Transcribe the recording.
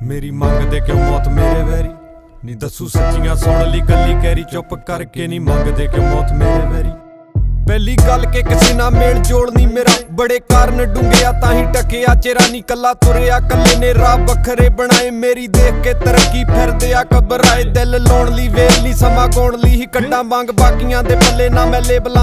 मेरी मंगदे क्यों मौत मेरे वैरी नी दसू सच्चियां सुन ली गल्ली कैरी चुप करके नी मंगदे क्यों मौत मेरे वैरी। पहली गल के किसी ना मेल जोड़ नी मेरा बड़े कारण डूंघिया ताही टकिया चेरा नी कला तुरिया कले ने राह बखरे बनाए मेरी देख के तरक्की फिर दिया घबराए दिल लाउण ली वेल नी समा गौण ली ही कड्डा वांग बाकियां दे पल्ले ना मैं लेबलां